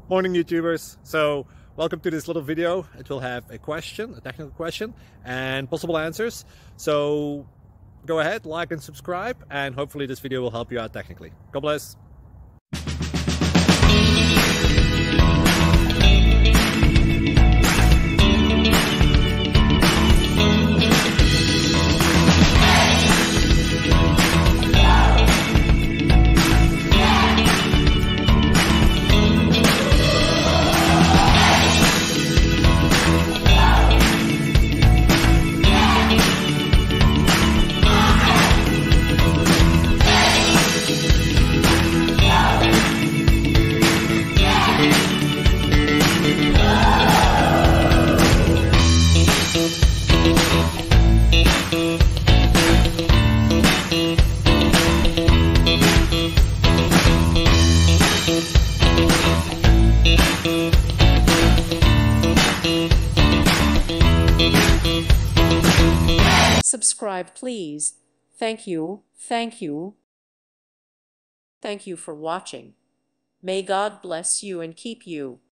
Morning YouTubers. So welcome to this little video. It will have a question, a technical question, and possible answers. So go ahead, like and subscribe, and hopefully this video will help you out technically. God bless. Subscribe, please. Thank you, thank you. Thank you for watching. May God bless you and keep you.